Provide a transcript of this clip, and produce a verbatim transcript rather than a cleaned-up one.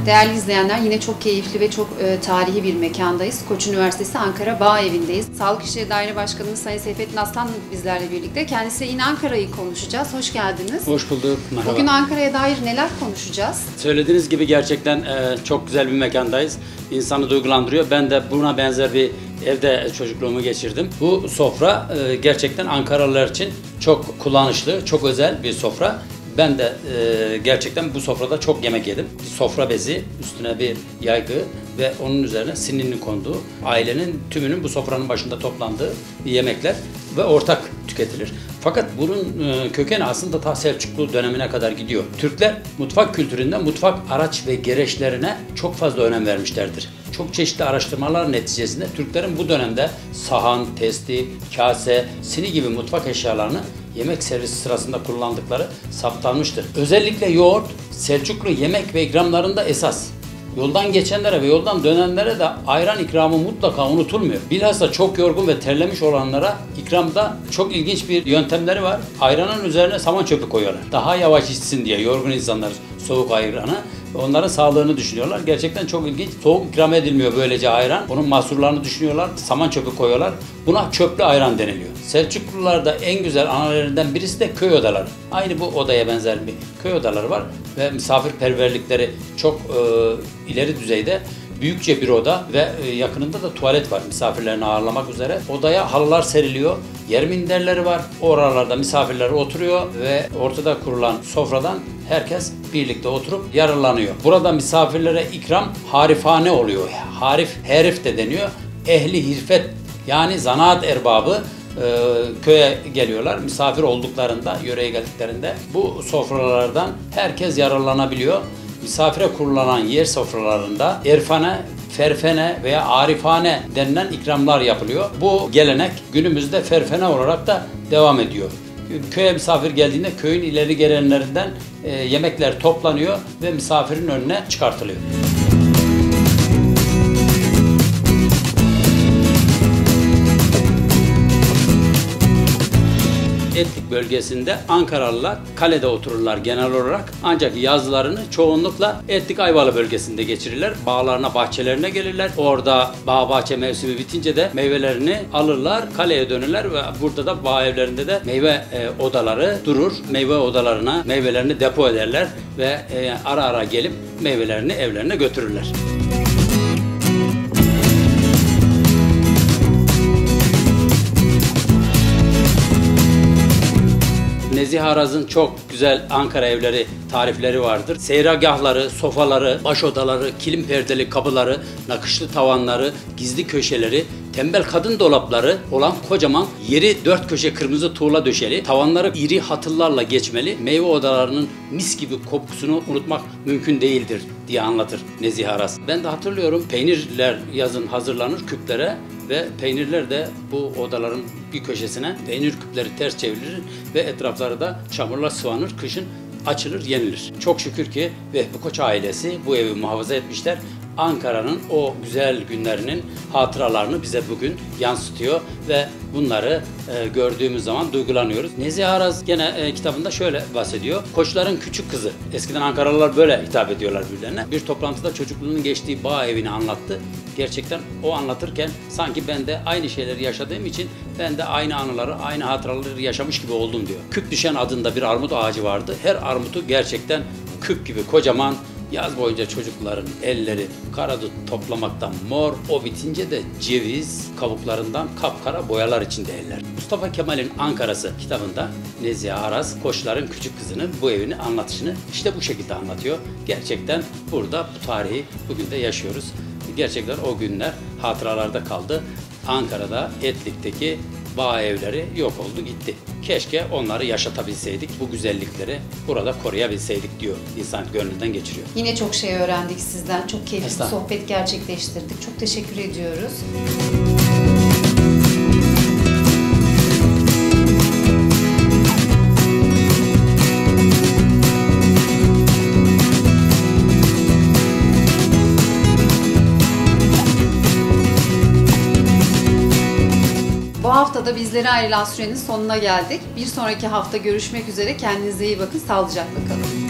Değerli izleyenler, yine çok keyifli ve çok e, tarihi bir mekandayız. Koç Üniversitesi Ankara Bağ Evi'ndeyiz. Sağlık İşleri Daire Başkanımız Sayın Seyfettin Aslan bizlerle birlikte. Kendisiyle yine Ankara'yı konuşacağız. Hoş geldiniz. Hoş bulduk. Merhaba. Bugün Ankara'ya dair neler konuşacağız? Söylediğiniz gibi gerçekten e, çok güzel bir mekandayız. İnsanı duygulandırıyor. Ben de buna benzer bir evde çocukluğumu geçirdim. Bu sofra e, gerçekten Ankaralılar için çok kullanışlı, çok özel bir sofra. Ben de e, gerçekten bu sofrada çok yemek yedim. Bir sofra bezi, üstüne bir yaygı ve onun üzerine sininin konduğu, ailenin tümünün bu sofranın başında toplandığı yemekler ve ortak tüketilir. Fakat bunun e, kökeni aslında ta Selçuklu dönemine kadar gidiyor. Türkler mutfak kültüründe mutfak araç ve gereçlerine çok fazla önem vermişlerdir. Çok çeşitli araştırmalar neticesinde Türklerin bu dönemde sahan, testi, kase, sini gibi mutfak eşyalarını yemek servisi sırasında kullandıkları saptanmıştır. Özellikle yoğurt, Selçuklu yemek ve ikramlarında esas. Yoldan geçenlere ve yoldan dönenlere de ayran ikramı mutlaka unutulmuyor. Bilhassa çok yorgun ve terlemiş olanlara ikramda çok ilginç bir yöntemleri var. Ayranın üzerine saman çöpü koyuyorlar. Daha yavaş içsin diye yorgun insanlar soğuk ayranı. Onların sağlığını düşünüyorlar. Gerçekten çok ilginç. Soğuk ikram edilmiyor böylece ayran. Onun mahsurlarını düşünüyorlar. Saman çöpü koyuyorlar. Buna çöplü ayran deniliyor. Selçuklularda en güzel analarından birisi de köy odaları. Aynı bu odaya benzer bir köy odaları var. Ve misafirperverlikleri çok e, ileri düzeyde. Büyükçe bir oda ve yakınında da tuvalet var misafirlerini ağırlamak üzere. Odaya halılar seriliyor. Yer minderleri var. Oralarda misafirler oturuyor ve ortada kurulan sofradan herkes birlikte oturup yararlanıyor. Burada misafirlere ikram harifane oluyor. Harif, herif de deniyor. Ehli hirfet yani zanaat erbabı e, köye geliyorlar. Misafir olduklarında, yöreye geldiklerinde bu sofralardan herkes yararlanabiliyor. Misafire kurulan yer sofralarında erfane, ferfene veya arifane denilen ikramlar yapılıyor. Bu gelenek günümüzde ferfene olarak da devam ediyor. Köye misafir geldiğinde köyün ileri gelenlerinden e, yemekler toplanıyor ve misafirin önüne çıkartılıyor. Etlik bölgesinde Ankaralılar kalede otururlar genel olarak. Ancak yazlarını çoğunlukla Etlik Ayvalı bölgesinde geçirirler. Bağlarına, bahçelerine gelirler. Orada bağ bahçe mevsimi bitince de meyvelerini alırlar, kaleye dönürler ve burada da bağ evlerinde de meyve e, odaları durur. Meyve odalarına meyvelerini depo ederler ve e, ara ara gelip meyvelerini evlerine götürürler. Nezih Araz'ın çok güzel Ankara evleri tarifleri vardır. Seyragahları, sofaları, baş odaları, kilim perdeli kapıları, nakışlı tavanları, gizli köşeleri, tembel kadın dolapları olan kocaman yeri dört köşe kırmızı tuğla döşeli, tavanları iri hatıllarla geçmeli, meyve odalarının mis gibi kokusunu unutmak mümkün değildir diye anlatır Nezih Araz. Ben de hatırlıyorum, peynirler yazın hazırlanır küplere ve peynirler de bu odaların bir köşesine peynir küpleri ters çevrilir ve etrafları da çamurla sıvanır, kışın açılır, yenilir. Çok şükür ki Vehbi Koç ailesi bu evi muhafaza etmişler. Ankara'nın o güzel günlerinin hatıralarını bize bugün yansıtıyor ve bunları e, gördüğümüz zaman duygulanıyoruz. Nezih Araz gene e, kitabında şöyle bahsediyor. Koçların küçük kızı. Eskiden Ankaralılar böyle hitap ediyorlar birbirlerine. Bir toplantıda çocukluğunun geçtiği bağ evini anlattı. Gerçekten o anlatırken sanki ben de aynı şeyleri yaşadığım için ben de aynı anıları, aynı hatıraları yaşamış gibi oldum diyor. Küp düşen adında bir armut ağacı vardı. Her armutu gerçekten küp gibi kocaman. Yaz boyunca çocukların elleri karadut toplamaktan mor, o bitince de ceviz kabuklarından kapkara boyalar içinde eller. Mustafa Kemal'in Ankara'sı kitabında Nezih Araz, Koçların küçük kızının bu evini anlatışını işte bu şekilde anlatıyor. Gerçekten burada bu tarihi bugün de yaşıyoruz. Gerçekten o günler hatıralarda kaldı. Ankara'da Etlik'teki bağ evleri yok oldu gitti. Keşke onları yaşatabilseydik, bu güzellikleri burada koruyabilseydik diyor insan gönlünden geçiriyor. Yine çok şey öğrendik sizden. Çok keyifli bir sohbet gerçekleştirdik. Çok teşekkür ediyoruz. Bu hafta da bizlere ayrılan sürenin sonuna geldik. Bir sonraki hafta görüşmek üzere. Kendinize iyi bakın. Sağlıcakla kalın.